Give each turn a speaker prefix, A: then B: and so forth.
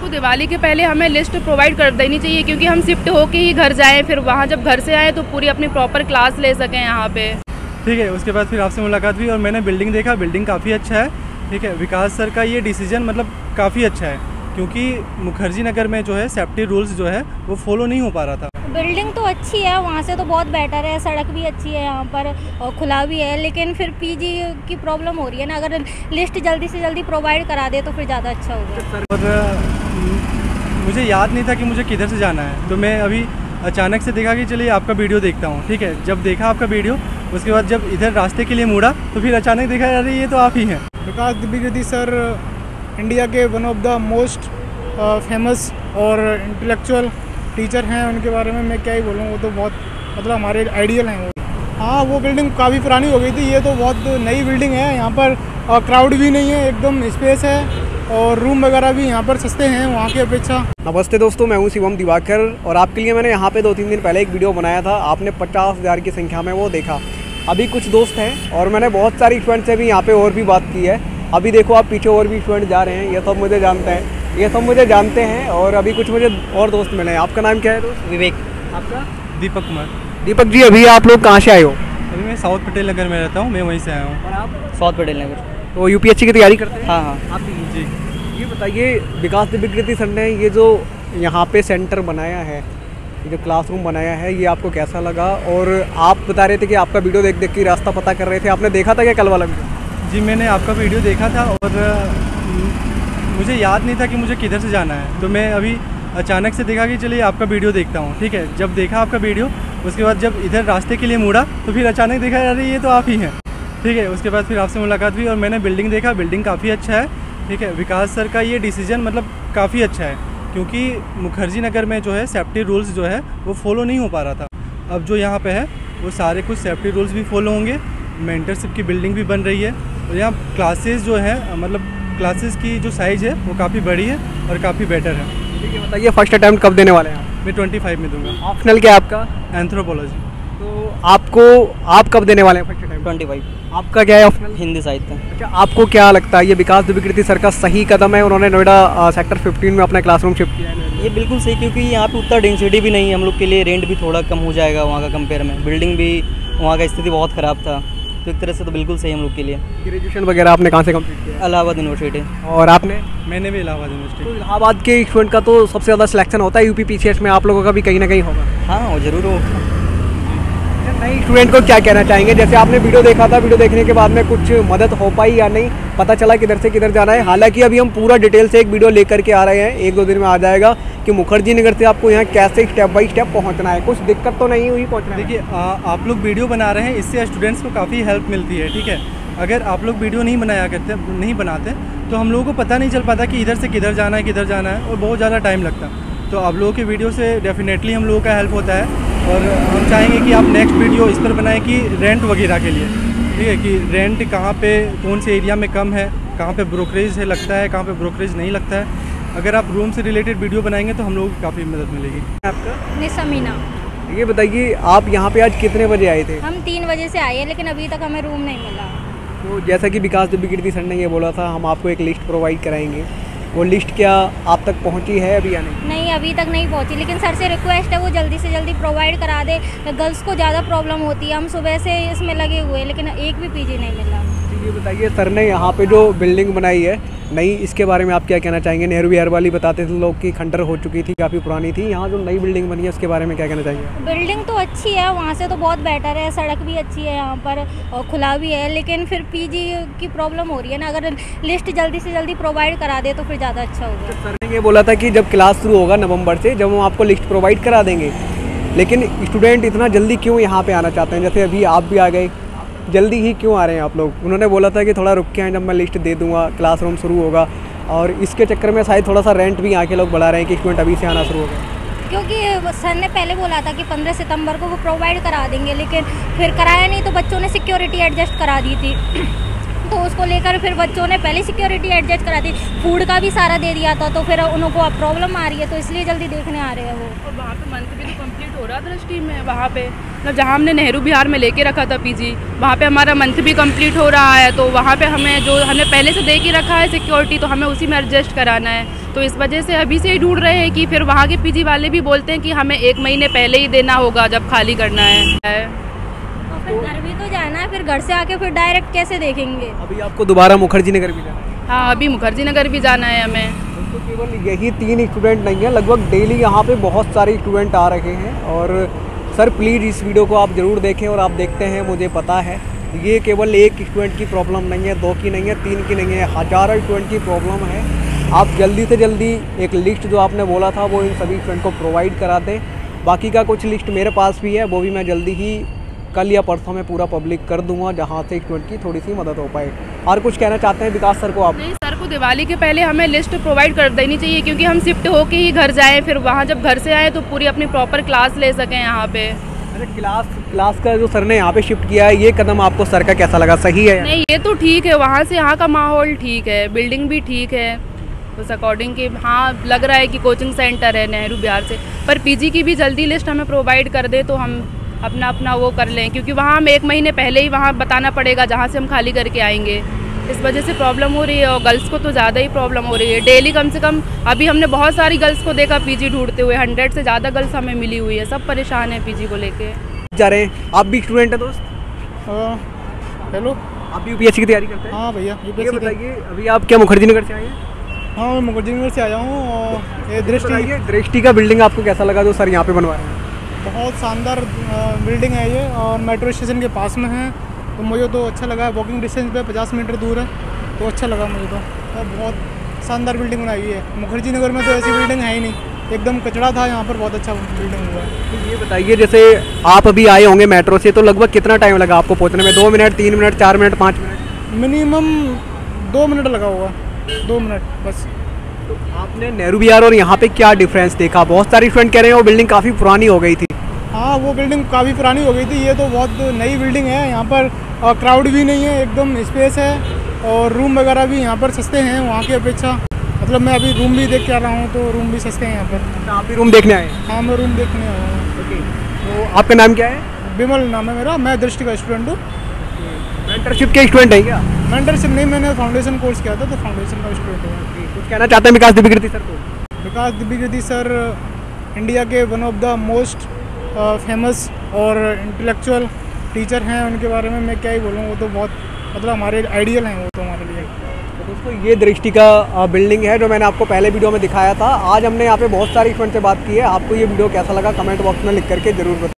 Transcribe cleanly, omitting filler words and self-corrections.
A: को दिवाली के पहले हमें लिस्ट प्रोवाइड कर देनी चाहिए, क्योंकि हम शिफ्ट होके ही घर जाएं, फिर वहाँ जब घर से आए तो पूरी अपनी प्रॉपर क्लास ले सकें यहाँ पे।
B: ठीक है, उसके बाद फिर आपसे मुलाकात हुई और मैंने बिल्डिंग देखा, बिल्डिंग काफ़ी अच्छा है। ठीक है, विकास सर का ये डिसीजन मतलब काफ़ी अच्छा है, क्योंकि मुखर्जी नगर में जो है सेफ्टी रूल्स जो है वो फॉलो नहीं हो पा रहा था।
C: बिल्डिंग तो अच्छी है, वहाँ से तो बहुत बेटर है, सड़क भी अच्छी है यहाँ पर और खुला भी है, लेकिन फिर पीजी की प्रॉब्लम हो रही है ना। अगर लिस्ट जल्दी से जल्दी प्रोवाइड करा दे तो फिर ज़्यादा अच्छा होगा।
B: और मुझे याद नहीं था कि मुझे किधर से जाना है, तो मैं अभी अचानक से देखा कि चलिए आपका वीडियो देखता हूँ। ठीक है, जब देखा आपका वीडियो, उसके बाद जब इधर रास्ते के लिए मुड़ा तो फिर अचानक देखा अरे ये तो आप ही हैं।
D: विकास द्विवेदी सर इंडिया के one of the most famous और इंटेलेक्चुअल टीचर हैं। उनके बारे में मैं क्या ही बोलूँ, वो तो बहुत मतलब हमारे आइडियल हैं वो। हाँ, वो बिल्डिंग काफ़ी पुरानी हो गई थी, ये तो बहुत नई बिल्डिंग है। यहाँ पर क्राउड भी नहीं है, एकदम स्पेस है और रूम वगैरह भी यहाँ पर सस्ते हैं वहाँ की अपेक्षा।
E: नमस्ते दोस्तों, मैं हूँ शिवम दिवाकर और आपके लिए मैंने यहाँ पे 2-3 दिन पहले एक वीडियो बनाया था। आपने 50,000 की संख्या में वो देखा। अभी कुछ दोस्त हैं और मैंने बहुत सारी स्टूडेंट से भी यहाँ पे और भी बात की है। अभी देखो आप पीछे और भी स्टूडेंट जा रहे हैं, ये सब मुझे जानते हैं और अभी कुछ मुझे और दोस्त मिले हैं। आपका नाम क्या है दोस्त?
F: विवेक।
E: आपका?
B: दीपक कुमार।
E: दीपक जी, अभी आप लोग कहाँ से आए हो?
B: अभी मैं साउथ पटेल नगर में रहता हूँ, मैं वहीं से आया हूँ।
E: और आप?
F: साउथ पटेल नगर।
E: तो यूपीएससी की तैयारी करते हैं?
F: हाँ हाँ।
E: आप भी?
B: जी।
E: ये बताइए, विकास द्विवेदी सर ने ये जो यहाँ पे सेंटर बनाया है, ये जो क्लासरूम बनाया है, ये आपको कैसा लगा? और आप बता रहे थे कि आपका वीडियो देख देख के रास्ता पता कर रहे थे, आपने देखा था क्या कल वाला वीडियो?
B: जी, मैंने आपका वीडियो देखा था और मुझे याद नहीं था कि मुझे किधर से जाना है, तो मैं अभी अचानक से देखा कि चलिए आपका वीडियो देखता हूँ। ठीक है, जब देखा आपका वीडियो, उसके बाद जब इधर रास्ते के लिए मुड़ा तो फिर अचानक देखा अरे ये तो आप ही हैं। ठीक है, उसके बाद फिर आपसे मुलाकात हुई और मैंने बिल्डिंग देखा, बिल्डिंग काफ़ी अच्छा है। ठीक है, विकास सर का ये डिसीजन मतलब काफ़ी अच्छा है, क्योंकि मुखर्जी नगर में जो है सेफ्टी रूल्स जो है वो फॉलो नहीं हो पा रहा था। अब जो यहाँ पे है वो सारे कुछ सेफ्टी रूल्स भी फॉलो होंगे। मेंटरशिप की बिल्डिंग भी बन रही है और यहाँ क्लासेस जो है मतलब क्लासेस की जो साइज़ है वो काफ़ी बड़ी है और काफ़ी बेटर है।
E: ठीक है, बताइए फर्स्ट अटैम्प्ट कब देने वाले हैं आप?
B: मैं 25 में दूंगा।
E: ऑप्शनल क्या है आपका?
B: एंथ्रोपोलॉजी।
E: तो आप कब देने वाले हैं फर्स्ट अटैम्प्ट?
F: 25।
E: आपका क्या है ऑप्शनल?
F: हिंदी साहित्य।
E: अच्छा, आपको क्या लगता है ये विकास द्विवेदी सर का सही कदम है? उन्होंने नोएडा सेक्टर 15 में अपना क्लासरूम शिफ्ट किया है।
F: ये बिल्कुल सही, क्योंकि यहाँ पे उतना डेंसिटी भी नहीं है हम लोग के लिए, रेंट भी थोड़ा कम हो जाएगा वहाँ का कंपेयर में। बिल्डिंग भी वहाँ का स्थिति बहुत ख़राब था, तो एक तरह से तो बिल्कुल सही हम लोग के लिए।
E: ग्रेजुएशन वगैरह आपने कहाँ से कंप्लीट किया?
F: इलाहाबाद यूनिवर्सिटी।
E: और आपने?
B: मैंने भी इलाहाबाद यूनिवर्सिटी।
E: तो इलाहाबाद के स्टूडेंट का तो सबसे ज़्यादा सिलेक्शन होता है, यूपी पीसीएस में आप लोगों का भी कहीं ना कहीं होगा।
F: हाँ, वो ज़रूर हो।
E: नई स्टूडेंट को क्या कहना चाहेंगे? जैसे आपने वीडियो देखा था, वीडियो देखने के बाद में कुछ मदद हो पाई या नहीं, पता चला किधर से किधर जाना है? हालांकि अभी हम पूरा डिटेल से एक वीडियो लेकर के आ रहे हैं, 1-2 दिन में आ जाएगा कि मुखर्जी नगर से आपको यहाँ कैसे स्टेप बाय स्टेप पहुँचना है। कुछ दिक्कत तो नहीं हुई पहुँचना?
B: देखिए, आप लोग वीडियो बना रहे हैं, इससे स्टूडेंट्स को काफ़ी हेल्प मिलती है। ठीक है, अगर आप लोग वीडियो नहीं बनाते तो हम लोगों को पता नहीं चल पाता कि इधर से किधर जाना है और बहुत ज़्यादा टाइम लगता। तो आप लोगों की वीडियो से डेफिनेटली हम लोगों का हेल्प होता है और हम चाहेंगे कि आप नेक्स्ट वीडियो इस पर बनाएं कि रेंट वगैरह के लिए। ठीक है, कि रेंट कहाँ पे कौन से एरिया में कम है, कहाँ पे ब्रोकरेज है लगता है, कहाँ पे ब्रोकरेज नहीं लगता है। अगर आप रूम से रिलेटेड वीडियो बनाएंगे तो हम लोगों को काफ़ी मदद मिलेगी।
E: आपका?
C: निसमीना।
E: ये बताइए, आप यहाँ पे आज कितने बजे आए थे?
C: हम 3 बजे से आए हैं, लेकिन अभी तक हमें रूम नहीं मिला।
E: तो जैसा कि विकास द्विवेदी सर ने ये बोला था, हम आपको एक लिस्ट प्रोवाइड कराएंगे। वो लिस्ट क्या आप तक पहुंची है अभी या नहीं?
C: नहीं, अभी तक नहीं पहुंची, लेकिन सर से रिक्वेस्ट है वो जल्दी से जल्दी प्रोवाइड करा दे। गर्ल्स को ज़्यादा प्रॉब्लम होती है, हम सुबह से इसमें लगे हुए हैं लेकिन एक भी पीजी नहीं मिला।
E: ये बताइए, सर ने यहाँ पे जो बिल्डिंग बनाई है नई, इसके बारे में आप क्या कहना चाहेंगे? नेहरू विहार वाली बताते थे लोग कि खंडर हो चुकी थी, काफ़ी पुरानी थी। यहाँ जो नई बिल्डिंग बनी है उसके बारे में क्या कहना चाहेंगे?
C: बिल्डिंग तो अच्छी है, वहाँ से तो बहुत बेटर है, सड़क भी अच्छी है यहाँ पर और खुला भी है, लेकिन फिर पीजी की प्रॉब्लम हो रही है ना। अगर लिस्ट जल्दी से जल्दी प्रोवाइड करा दे तो फिर ज़्यादा अच्छा होगा।
E: सर ने ये बोला था कि जब क्लास शुरू होगा नवंबर से, जब हम आपको लिस्ट प्रोवाइड करा देंगे, लेकिन स्टूडेंट इतना जल्दी क्यों यहाँ पे आना चाहते हैं? जैसे अभी आप भी आ गए, जल्दी ही क्यों आ रहे हैं आप लोग? उन्होंने बोला था कि थोड़ा रुक के आए, जब मैं लिस्ट दे दूँगा क्लासरूम शुरू होगा, और इसके चक्कर में शायद थोड़ा सा रेंट भी यहाँ के लोग बढ़ा रहे हैं कि स्टूडेंट अभी से आना शुरू हो गए।
C: क्योंकि सर ने पहले बोला था कि 15 सितंबर को वो प्रोवाइड करा देंगे, लेकिन फिर कराया नहीं, तो बच्चों ने सिक्योरिटी एडजस्ट करा दी थी। तो उसको लेकर फिर बच्चों ने पहले सिक्योरिटी एडजस्ट करा दी, फूड का भी सारा दे दिया था, तो फिर उनको अब प्रॉब्लम आ रही है, तो इसलिए जल्दी देखने आ रहे हैं वो।
A: और वहाँ पे मंथ भी तो कंप्लीट हो रहा था दृष्टि में, वहाँ पे मतलब जहाँ हमने नेहरू बिहार में लेके रखा था पीजी, वहाँ पे हमारा मंथ भी कंप्लीट हो रहा है, तो वहाँ पे हमें जो हमने पहले से दे के रखा है सिक्योरिटी, तो हमें उसी में एडजस्ट कराना है। तो इस वजह से अभी से ही ढूंढ रहे हैं कि फिर वहाँ के पीजी वाले भी बोलते हैं कि हमें 1 महीने पहले ही देना होगा जब खाली करना है।
C: तो फिर घर भी तो जाना है, फिर घर से आके फिर डायरेक्ट कैसे देखेंगे?
E: अभी आपको दोबारा मुखर्जी नगर भी जाना है?
A: हाँ, अभी मुखर्जी नगर भी जाना है हमें।
E: तो केवल यही 3 स्टूडेंट नहीं है, लगभग डेली यहाँ पे बहुत सारे स्टूडेंट आ रहे हैं। और सर प्लीज़ इस वीडियो को आप ज़रूर देखें, और आप देखते हैं मुझे पता है ये केवल एक स्टूडेंट की प्रॉब्लम नहीं है, 2 की नहीं है, 3 की नहीं है, हज़ारों स्टूडेंट की प्रॉब्लम है। आप जल्दी से जल्दी एक लिस्ट जो आपने बोला था वो इन सभी स्टूडेंट को प्रोवाइड करा दें। बाकी का कुछ लिस्ट मेरे पास भी है, वो भी मैं जल्दी ही कल या परसों में पूरा पब्लिक कर दूंगा, जहां से स्टूडेंट की थोड़ी सी मदद हो पाए। और कुछ कहना चाहते हैं विकास सर को आप?
A: नहीं, सर को दिवाली के पहले हमें लिस्ट प्रोवाइड कर देनी चाहिए, क्योंकि हम शिफ्ट होके ही घर जाएँ, फिर वहाँ जब घर से आए तो पूरी अपनी प्रॉपर क्लास ले सकें यहाँ पे।
E: अरे क्लास का जो सर ने यहाँ पे शिफ्ट किया है, ये कदम आपको सर का कैसा लगा? सही है?
A: नहीं, ये तो ठीक है, वहाँ से यहाँ का माहौल ठीक है, बिल्डिंग भी ठीक है, उस अकॉर्डिंग की हाँ लग रहा है कि कोचिंग सेंटर है नेहरू बिहार से। पर पीजी की भी जल्दी लिस्ट हमें प्रोवाइड कर दे तो हम अपना वो कर लें, क्योंकि वहाँ हम 1 महीने पहले ही वहाँ बताना पड़ेगा जहाँ से हम खाली करके आएंगे। इस वजह से प्रॉब्लम हो रही है, और गर्ल्स को तो ज़्यादा ही प्रॉब्लम हो रही है। डेली कम से कम अभी हमने बहुत सारी गर्ल्स को देखा पीजी ढूंढते हुए, 100 से ज़्यादा गर्ल्स हमें मिली हुई है, सब परेशान है पीजी को लेके।
E: जा रहे हैं आप भी स्टूडेंट है दोस्त?
D: हेलो,
E: आप भी यूपीएससी की तैयारी करते हैं?
D: हाँ भैया,
E: ये बताइए अभी आप क्या मुखर्जी नगर से आए हैं?
D: हाँ, मैं मुखर्जी नगर से आया हूँ। और ये
E: दृष्टि का बिल्डिंग आपको कैसा लगा जो सर यहाँ पे बनवा रहे हैं?
D: बहुत शानदार बिल्डिंग है ये, और मेट्रो स्टेशन के पास में है, तो मुझे तो अच्छा लगा। वॉकिंग डिस्टेंस पे 50 मीटर दूर है, तो अच्छा लगा मुझे तो। और बहुत शानदार बिल्डिंग बनाई है। मुखर्जी नगर में तो ऐसी बिल्डिंग है ही नहीं, एकदम कचरा था, यहाँ पर बहुत अच्छा बिल्डिंग हुआ है।
E: तो ये बताइए जैसे आप अभी आए होंगे मेट्रो से, तो लगभग कितना टाइम लगा आपको पहुँचने में? 2 minute, 3 minute, 4 minute, 5 minute?
D: Minimum 2 minute लगा होगा, 2 मिनट बस।
E: तो आपने नेहरू बिहार और यहाँ पे क्या डिफरेंस देखा? बहुत सारे स्टूडेंट कह रहे हैं वो बिल्डिंग काफ़ी पुरानी हो गई थी।
D: हाँ, वो बिल्डिंग काफ़ी पुरानी हो गई थी, ये तो बहुत नई बिल्डिंग है। यहाँ पर क्राउड भी नहीं है, एकदम स्पेस है, और रूम वगैरह भी यहाँ पर सस्ते हैं वहाँ की अपेक्षा। मतलब मैं अभी रूम भी देख के आ रहा हूँ, तो रूम भी सस्ते हैं यहाँ पर।
E: आप भी रूम देखने आए?
D: हाँ, मैं रूम देखने आया हूँ।
E: ओके, तो आपका नाम क्या है?
D: विमल नाम है मेरा, मैं दृष्टि का स्टूडेंट हूँ।
E: मेंटरशिप के स्टूडेंट है क्या?
D: मेंटरशिप नहीं, मैंने फाउंडेशन कोर्स किया था, तो फाउंडेशन का स्टूडेंट हूँ।
E: कुछ कहना चाहते हैं विकास द्विवेदी सर को?
D: विकास द्विवेदी सर इंडिया के one of the most famous और इंटेलेक्चुअल टीचर हैं। उनके बारे में मैं क्या ही बोलूँ, वो तो बहुत मतलब हमारे आइडियल हैं वो तो हमारे लिए।
E: तो दोस्तों ये दृष्टि का बिल्डिंग है जो मैंने आपको पहले वीडियो में दिखाया था। आज हमने यहाँ पे बहुत सारी स्टूडेंट से बात की है। आपको ये वीडियो कैसा लगा कमेंट बॉक्स में लिख करके जरूर बताएं।